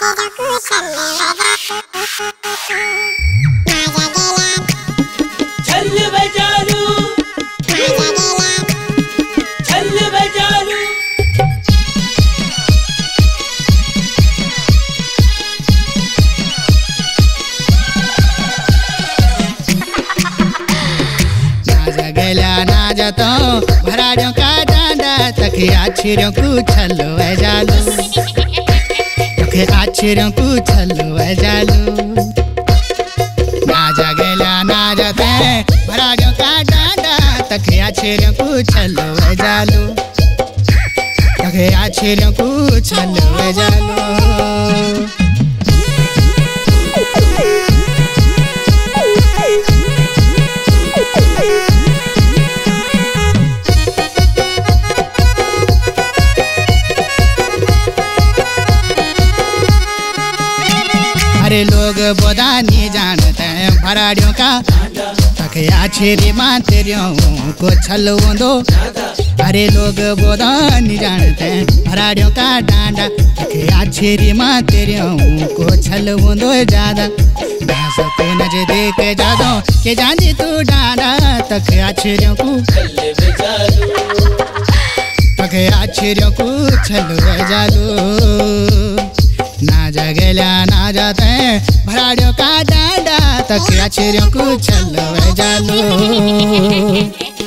भराड़ियों का डांडा तक आछिरों को छलो जालू तक आछिरों को छलो जालू ना जगला ना जाते भराड़ियों का डांडा तक आछिरों को छलो जालू तक आछिरों को छलो जालू लोग बोदा नहीं जानते हैं भराड़ियों का तक आछिरी मातेरियों को छलो दो। अरे लोग बोदा नहीं जानते हैं भराड़ियों का डांडा तक आछिरी मातेरियों को छलो दो ज्यादा तो नजदीक जादो के जानी तू डांडा तक आछिरियों को तक आछिरियों को छलो जादू ना जगला ना जाते भराड़ियों का डांडा तक आछिरों को छलो जालू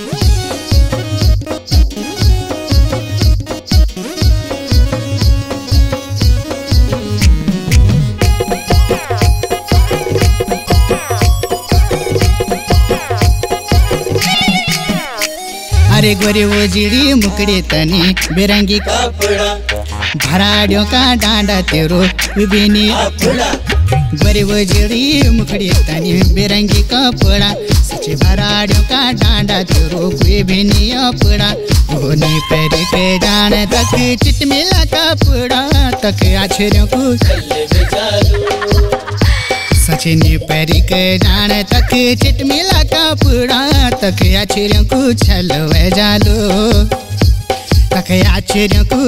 अरे गोरी वो जीड़ी मुकड़ी तनी बेरंगी कपड़ा भराड़ियों का डांडा तेरो विभिनी गोरी वो जीड़ी मुकड़ी तनी बेरंगी कपड़ा सच भराड़ियों का डांडा तेरो विभिनी अपड़ा होनी पैर के जाने तक चिटमिला कपड़ा तक आछिरों को सचिनी पैर के जाने तक चिटमिला कपड़ा तक आछिरों को छलो जालू तक आछिरों को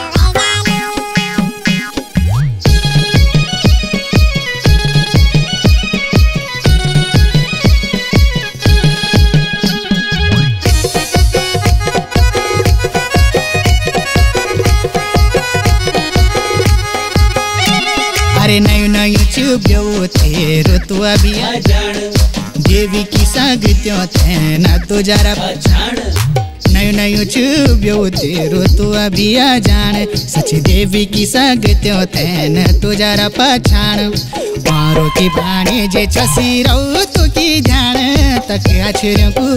अरे नयु नयु चुब्यो थे ऋतुआ भी देवी की संगत्यों थे ना तो जरा नयु नयु चुब्यो थे ऋतुआ भी जान सच देवी की संगत्यों थे न तो जरा पछाण मारो की बाणी जे छसी रो तू की जान तक आछिरों को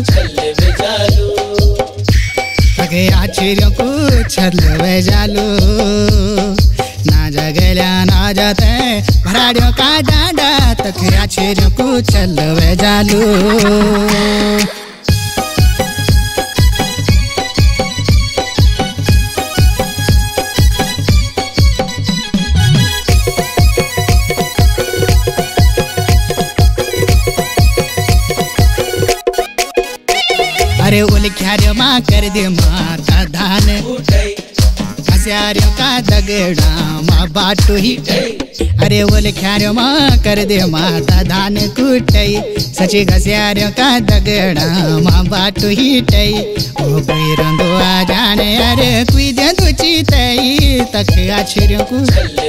तक आछिरों को छलो जालू ना जगला ना जाते भराड़ियों का डांडा तक आछिरों को छलो जालू अरे ओल क्यारे माँ कर दे माता धान घसियारियों का दगड़ा माँ बाटू ही अरे ओल क्यारे माँ कर दे माता धान कुटई सची घसियारियों का दगड़ा माँ बाटू ही टई ओ कोई रंदो आ जाने अरे कोई दे दो चीतई तक आछिरों को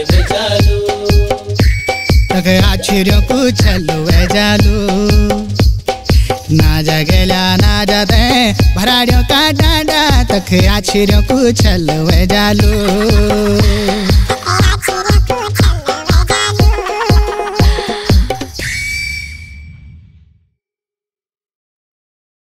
तक आछिरों को छलो जालू ना जगला ना जाते भराड़ियों का डांडा तक आछिरों को छलो जालू